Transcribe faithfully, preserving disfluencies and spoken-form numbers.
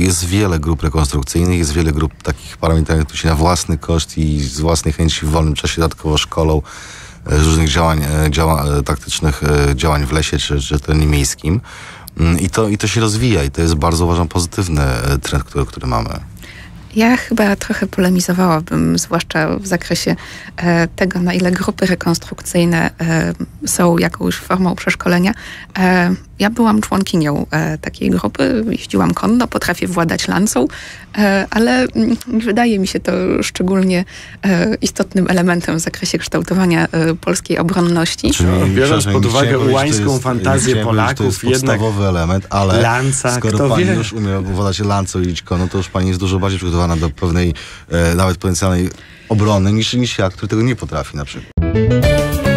Jest wiele grup rekonstrukcyjnych, jest wiele grup takich paramilitarnych, które się na własny koszt i z własnej chęci w wolnym czasie dodatkowo szkolą z różnych działań, działa, taktycznych działań w lesie czy, czy terenie miejskim. I to, I to się rozwija i to jest bardzo, uważam, pozytywny trend, który, który mamy. Ja chyba trochę polemizowałabym, zwłaszcza w zakresie e, tego, na ile grupy rekonstrukcyjne e, są jakąś formą przeszkolenia. E, ja byłam członkinią e, takiej grupy, jeździłam konno, potrafię władać lancą, e, ale m, wydaje mi się to szczególnie e, istotnym elementem w zakresie kształtowania e, polskiej obronności. Czyli, no, biorąc pod uwagę ułańską jest, fantazję Polaków, to jest podstawowy element, ale lanca, skoro pani wie? już umie władać lancą i iść konno, to już pani jest dużo bardziej przygotowana do pewnej, e, nawet potencjalnej obrony niż, niż ja, który tego nie potrafi na przykład.